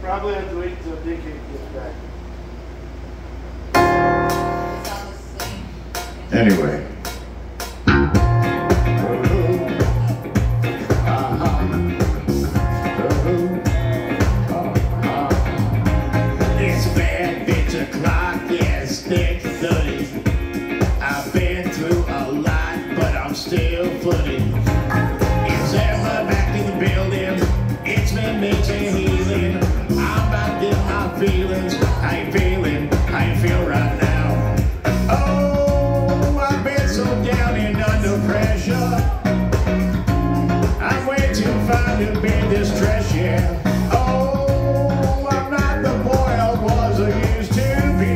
Probably have to wait until Dick gets back. Anyway. It's bad, bitch o'clock, yeah, it's thick 30. I've been through a lot, but I'm still footing. It's Emma back in the building. It's been nature healing. I'm about to get my feelings. How you feeling? How you feel right now? Oh, I've been so down and under pressure. I'm way too fine to be distressed, yeah. Oh, I'm not the boy I was or used to be.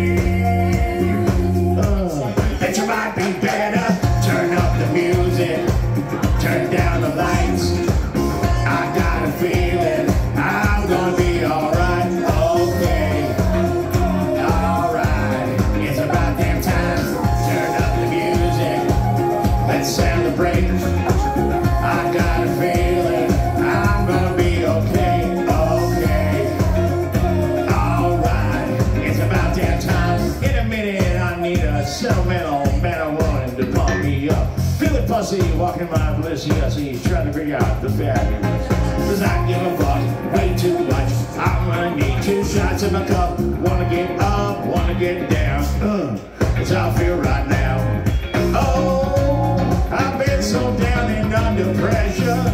Bet you might be better. Turn up the music. Turn down the lights. I got a feeling I'm gonna be alright. Okay. Alright. It's about damn time. Turn up the music. Let's celebrate. I got a feeling I'm gonna be okay. Okay. Alright. It's about damn time. In a minute I need a sentimental man or woman to pump me up. Feeling fussy, walking my bliss, yes, he's trying to figure out the fabulous. Does not give a fuck, way too much. I'm gonna need 2 shots in my cup. Wanna get up, wanna get down. That's how I feel right now. Oh, I've been so down and under pressure.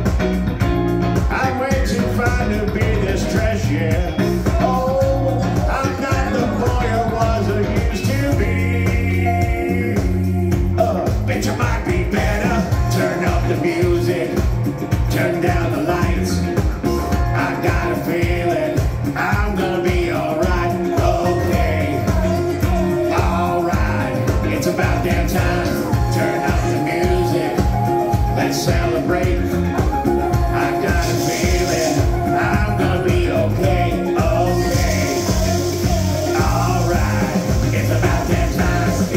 I'm way too fine to be distressed, yeah. Oh, I'm not the boy I was or used to be. Bet you might be better. Turn up the music. Turn down the lights. I got a feeling I'm gonna be alright. Okay. Alright. It's about damn time. Turn up the music. Let's celebrate. I got a feeling I'm gonna be okay. Okay. Alright. It's about damn time.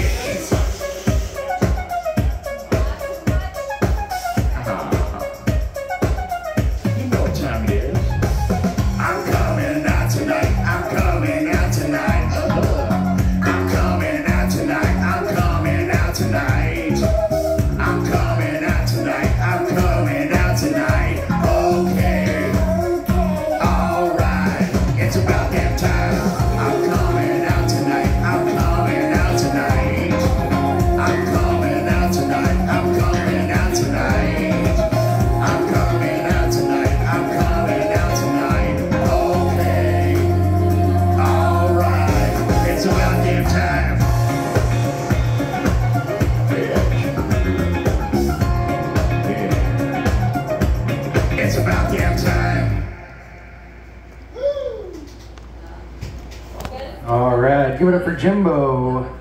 You know what time it is. I'm coming out tonight. I'm coming out tonight. I'm coming out tonight. I'm coming out tonight. I'm coming out tonight. I'm coming out tonight. Okay. Alright. It's about damn time. I'm coming out tonight. I'm coming out tonight. I'm coming out tonight. I'm coming out tonight. I'm coming out tonight. I'm coming out tonight. Okay. Alright. It's about damn time. It's about damn time. All right, give it up for Jimbo.